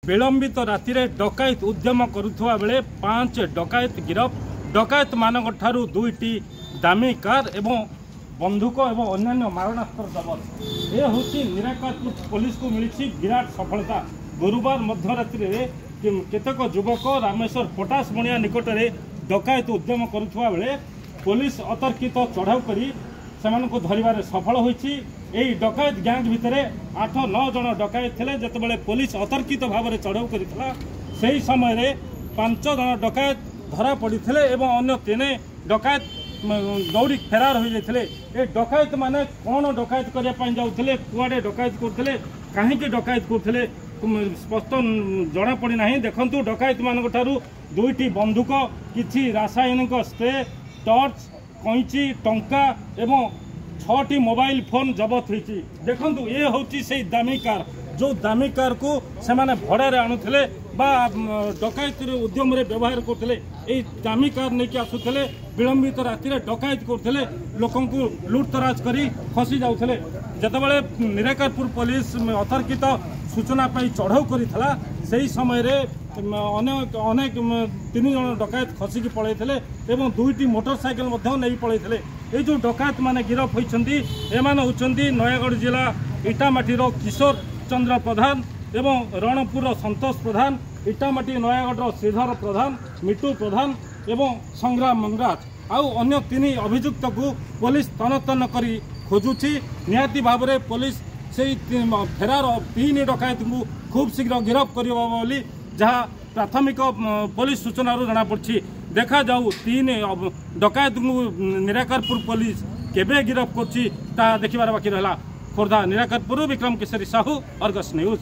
विलंबित राति डकायत उद्यम करुवा बेले 5 डकायत गिरफ। डकायत मानक ठारू 2टी दामी कार एवं बंधुक एवं अन्य मारणास्त्र जबत। यह हूँ निराकारपुर पुलिस को मिली विराट सफलता। गुरुवार मध्यरात्रि केतक युवक रामेश्वर पोटास बणिया निकट में डकायत उद्यम करुवा बेले पुलिस अतर्कित चढ़ाऊ करी सेमानकु धरिबारे सफल होईछि। एही डकायत गैंग भितर 8-9 जन डकायत थिले। जेतेबेले पुलिस अतर्कित भाव में चढ़ाऊ करितला सेही समय रे 5 जन डकायत धरा पड़िथिले एवं अन्य 3 डकायत दौड़ी फेरार हो जाते। ये डकायत माने कौन डकायत करने जाते कुआडे डकायत करते कहीं डकायत करते स्पष्ट जना पड़ना। देखु डकायत मान 2टी बंधुक किसी रासायनिक स्प्रे टर्च कैंची टंका एवं 6टी मोबाइल फोन जबत होती। देखु ये हूँ से दामी कार जो दामी कार को सेमाने भड़ारे आणुले बा डकायत उद्यम व्यवहार करते। ये दामी कार नहीं आसुले विलंबित राति डकायत करते लोक लुटतराज कर खसी जाते। जितेबाला निराकारपुर पुलिस अतर्कित सूचना पाई चढ़ाऊ करा से समय अनेक 3 जन डकायत खसिकी पलैते एवं 2टी मोटरसाइकेल नहीं पलैते। ये जो डकायत माने गिरफ होती एमाने होउछन्ती नयागढ़ जिला इटामाटीर किशोर चंद्र प्रधान एवं रणपुर संतोष प्रधान, इटामाटी नयागढ़ श्रीधर प्रधान, मिटू प्रधान एवं संग्राम मंगराज। आउ अन्य 3 अभियुक्त को पुलिस तन तन कर खोजुची। निहाती भाव में पुलिस से फेरार 3 डकायत को खूब शीघ्र गिरफ कर जहाँ प्राथमिक पुलिस सूचना जना पड़ी। देखा जाऊ 3 डकायत को निराकारपुर पुलिस केबे गिरफ करछि ता देखिबार बाकी रहला। Khordha Nirakarpur Vikram Keshari Sahu, Argus news.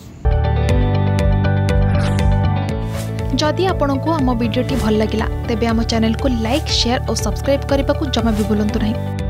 जदि आपंक आम भिडी भल लगा तेब आम चैनल को लाइक शेयर और सब्सक्राइब करने को जमा भी भूलु नहीं।